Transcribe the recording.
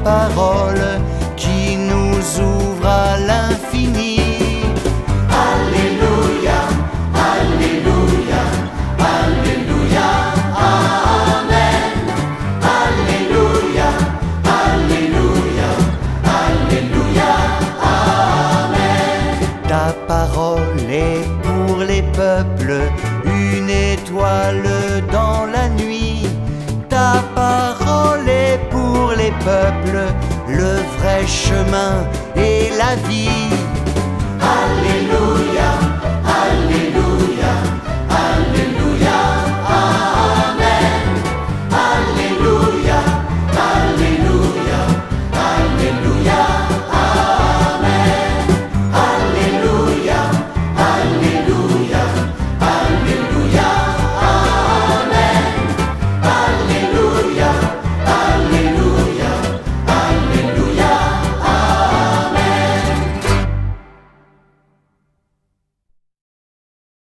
parole qui nous ouvre à l'infini. Alléluia, Alléluia, Alléluia, Amen. Alléluia, Alléluia, Alléluia, Amen. Ta parole est pour les peuples, une étoile dans la nuit. Ta parole est pour les peuples, le vrai chemin et la vie.